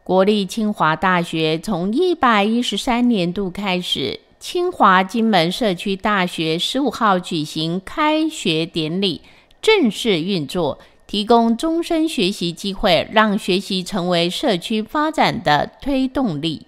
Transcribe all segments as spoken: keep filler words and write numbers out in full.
国立清华大学从一百一十三年度开始，清华金门社区大学十五号举行开学典礼，正式运作，提供终身学习机会，让学习成为社区发展的推动力。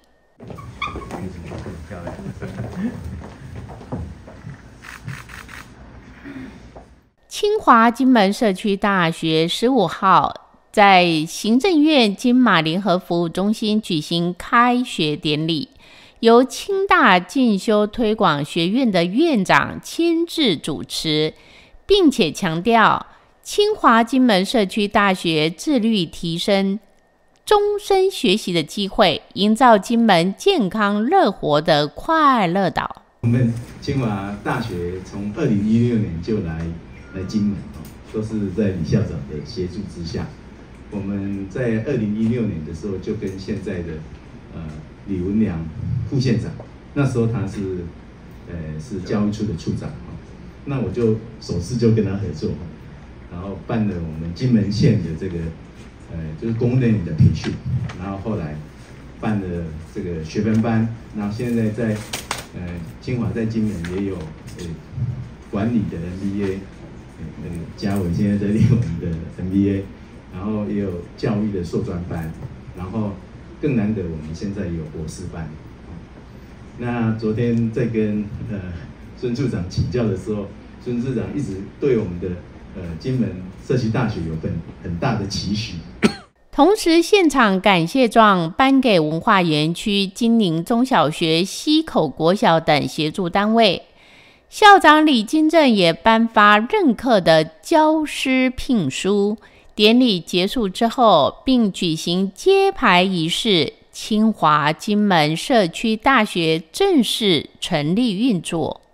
清华金门社区大学十五号在行政院金马联合服务中心举行开学典礼，由清大进修推广学院的院长亲自主持，并且强调清华金门社区大学致力提升终身学习的机会，营造金门健康乐活的快乐岛。 我们清华大学从二零一六年就来来金门，都是在李校长的协助之下。我们在二零一六年的时候，就跟现在的呃李文良副县长，那时候他是呃是教育处的处长，那我就首次就跟他合作，然后办了我们金门县的这个呃就是公务人员的培训，然后后来办了这个学分班，然后现在在呃清华在金门也有呃管理的 M B A。那个嘉伟现在在念我们的 M B A， 然后也有教育的硕专班，然后更难得我们现在有博士班。那昨天在跟呃孙处长请教的时候，孙处长一直对我们的呃金门社区大学有很很大的期许。 同时，现场感谢状颁给文化园区金陵中小学、溪口国小等协助单位。校长李金正也颁发任课的教师聘书。典礼结束之后，并举行揭牌仪式，清华金门社区大学正式成立运作。